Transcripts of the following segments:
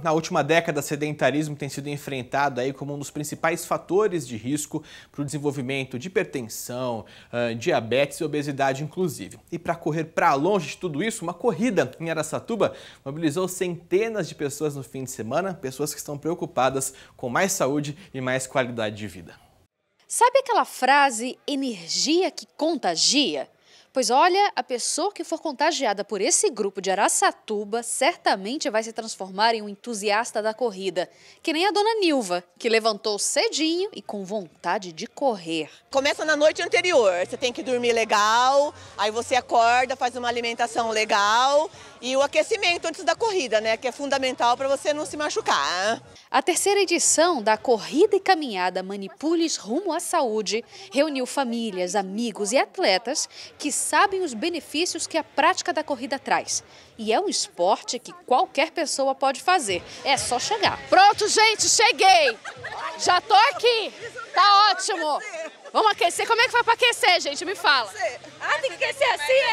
Na última década, o sedentarismo tem sido enfrentado aí como um dos principais fatores de risco para o desenvolvimento de hipertensão, diabetes e obesidade inclusive. E para correr para longe de tudo isso, uma corrida em Araçatuba mobilizou centenas de pessoas no fim de semana, pessoas que estão preocupadas com mais saúde e mais qualidade de vida. Sabe aquela frase, energia que contagia? Pois olha, a pessoa que for contagiada por esse grupo de Araçatuba certamente vai se transformar em um entusiasta da corrida, que nem a dona Nilva, que levantou cedinho e com vontade de correr. Começa na noite anterior, você tem que dormir legal, aí você acorda, faz uma alimentação legal e o aquecimento antes da corrida, né, que é fundamental para você não se machucar. A terceira edição da Corrida e Caminhada Manipules Rumo à Saúde reuniu famílias, amigos e atletas que sabem os benefícios que a prática da corrida traz. E é um esporte que qualquer pessoa pode fazer, é só chegar. Pronto, gente, cheguei! Já tô aqui, tá ótimo! Vamos aquecer, como é que foi para aquecer, gente? Me fala. Ah, tem que aquecer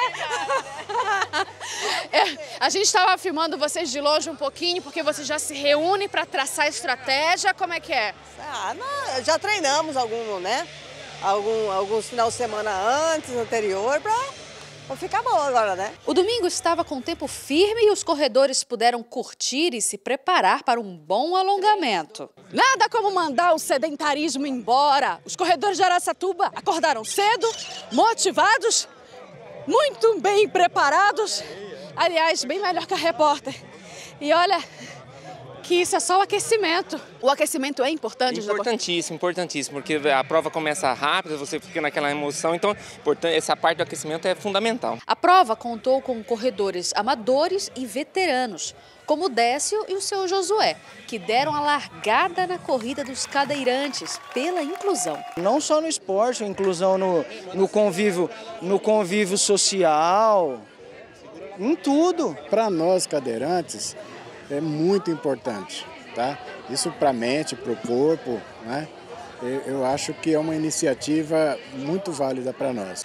assim, A gente estava filmando vocês de longe um pouquinho, porque vocês já se reúnem para traçar a estratégia, como é que é? Já treinamos alguns finais de semana anterior, para ficar bom agora, né? O domingo estava com tempo firme e os corredores puderam curtir e se preparar para um bom alongamento. Nada como mandar o sedentarismo embora. Os corredores de Araçatuba acordaram cedo, motivados, muito bem preparados. Aliás, bem melhor que a repórter. E olha que isso é só o aquecimento. O aquecimento é importante? Importantíssimo, importantíssimo, porque a prova começa rápida, você fica naquela emoção, então essa parte do aquecimento é fundamental. A prova contou com corredores amadores e veteranos, como o Décio e o seu Josué, que deram a largada na corrida dos cadeirantes pela inclusão. Não só no esporte, a inclusão no convívio social, em tudo. Para nós cadeirantes é muito importante, tá? Isso para a mente, para o corpo, né? Eu acho que é uma iniciativa muito válida para nós.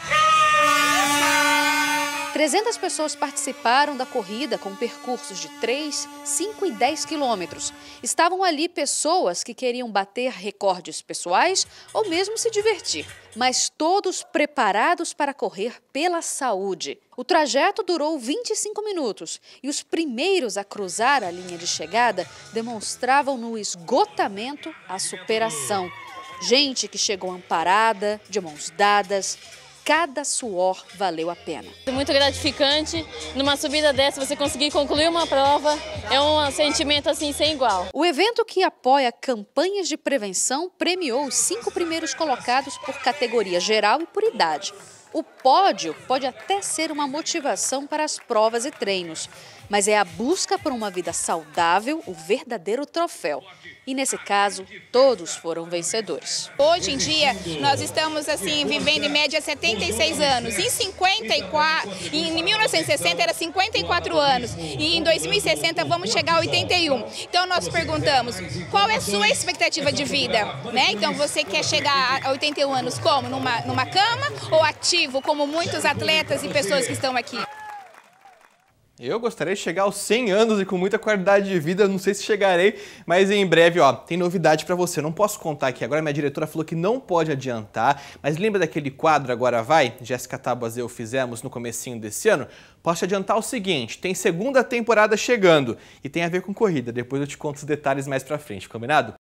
300 pessoas participaram da corrida com percursos de 3, 5 e 10 quilômetros. Estavam ali pessoas que queriam bater recordes pessoais ou mesmo se divertir, mas todos preparados para correr pela saúde. O trajeto durou 25 minutos e os primeiros a cruzar a linha de chegada demonstravam no esgotamento a superação. Gente que chegou amparada, de mãos dadas. Cada suor valeu a pena. É muito gratificante, numa subida dessa você conseguir concluir uma prova, é um sentimento assim sem igual. O evento, que apoia campanhas de prevenção, premiou os 5 primeiros colocados por categoria geral e por idade. O pódio pode até ser uma motivação para as provas e treinos, mas é a busca por uma vida saudável o verdadeiro troféu. E nesse caso, todos foram vencedores. Hoje em dia, nós estamos assim vivendo em média 76 anos. Em 1960 era 54 anos e em 2060 vamos chegar a 81. Então nós perguntamos, qual é a sua expectativa de vida? Né? Então você quer chegar a 81 anos como? Numa cama ou ativo, como muitos atletas e pessoas que estão aqui? Eu gostaria de chegar aos 100 anos e com muita qualidade de vida, não sei se chegarei, mas em breve, ó, tem novidade para você. Não posso contar aqui agora, minha diretora falou que não pode adiantar, mas lembra daquele quadro Agora Vai? Jéssica Tábuas e eu fizemos no comecinho desse ano? Posso te adiantar o seguinte, tem segunda temporada chegando e tem a ver com corrida. Depois eu te conto os detalhes mais pra frente, combinado?